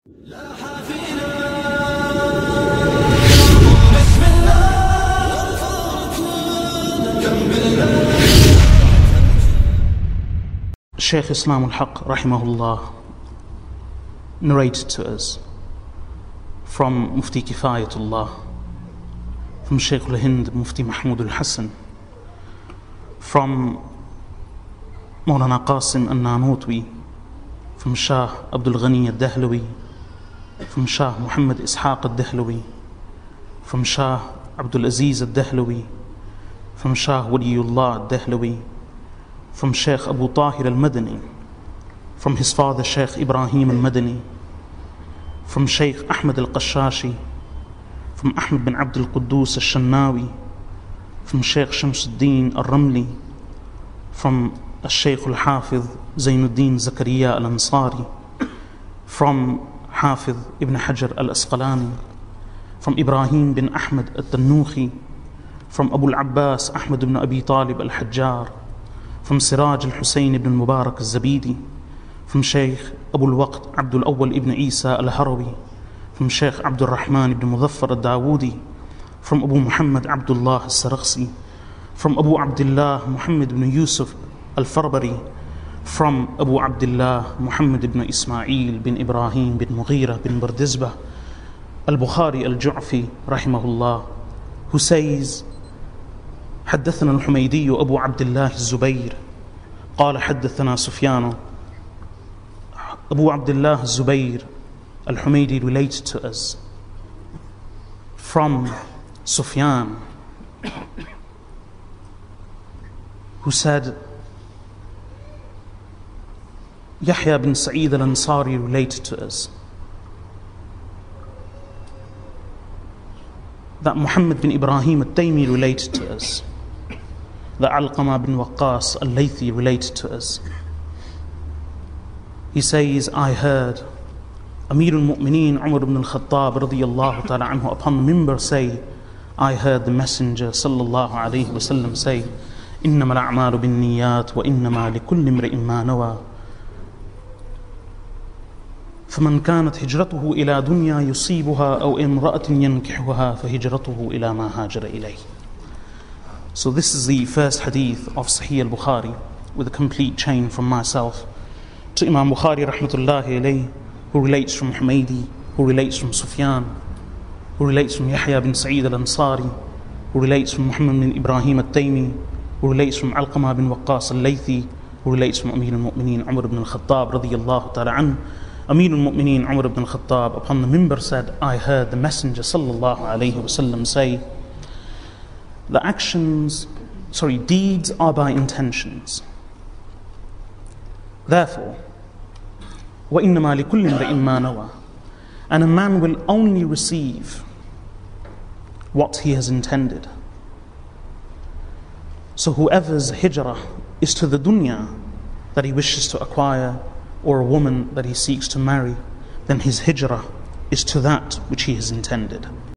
Shaykh Islam al-Haq rahimahullah narrated to us from Mufti Kifayatullah, from Shaykh al-Hind Mufti Mahmud al-Hassan, from Maulana Qasim al-Nanutwi, from Shah Abdul Ghani al-Dahlawi, from Shah Muhammad Ishaq al-Dahlawi, from Shah Abdul Aziz al-Dahlawi, from Shah Waliullah al-Dahlawi, from Shaykh Abu Tahir al-Madani, from his father Shaykh Ibrahim al-Madani, from Shaykh Ahmad al-Qashashi, from Ahmad bin Abd al-Quddus al-Shannawi, from Shaykh Shamsuddin al-Ramli, from Shaykh al-Hafiz Zainuddin Zakaria al-Ansari, from Hafiz Ibn Hajar al-Asqalani, from Ibrahim bin Ahmad al-Tannuhi, from Abu al-Abbas Ahmad ibn Abi Talib al-Hajjar, from Siraj al-Husayn ibn Mubarak al-Zabidi, from Shaykh Abu al-Waqt Abdul Awwal ibn Isa al-Harawi, from Shaykh Abdul Rahman ibn Muzaffar al-Dawoodi, from Abu Muhammad Abdullah al-Sarakhsi, from Abu Abdullah Muhammad ibn Yusuf al-Farbari, from Abu Abdullah Muhammad ibn Ismail bin Ibrahim bin Mughira bin Bardizbah al-Bukhari al-Ju'fi rahimahullah, who says, حدثنا الحميدي أبو عبد الله الزبير قال حدثنا سفيان. Abu Abdullah Zubayr al-Humaydi related to us from Sufyan, who said, Yahya bin Sa'id al-Ansari related to us that Muhammad bin Ibrahim al-Taymi related to us, that Alqama bin Waqqas al-Laythi related to us. He says, I heard Amir al-Mu'mineen Umar ibn al-Khattab radiyallahu ta'ala anhu upon the mimbar say, I heard the Messenger sallallahu alayhi wa sallam say, إنما الأعمال بالنيات وإنما لكل امرئ ما نوى فمن كانت هجرته إلى دنيا يصيبها أو امرأة ينكحها فهجرته إلى ما هاجر إليه. So this is the first hadith of Sahih al-Bukhari with a complete chain from myself to Imam Bukhari rahmatullahi alayhi, who relates from Humaydi, who relates from Sufyan, who relates from Yahya bin Sa'id al-Ansari, who relates from Muhammad bin Ibrahim al-Taymi, who relates from Alqama bin Waqqas al-Laythi, who relates from Amir al-Mu'mineen Umar ibn al-Khattab radiyallahu ta'ala anhu. Amir al-Mu'mineen Umar ibn al-Khattab upon the mimbar said, I heard the Messenger sallallahu alayhi wa sallam say, deeds are by intentions. Therefore, وَإِنَّمَا لِكُلِّ امْرِئٍ مَّا نَوَى, and a man will only receive what he has intended. So whoever's hijrah is to the dunya that he wishes to acquire, or a woman that he seeks to marry, then his hijrah is to that which he has intended.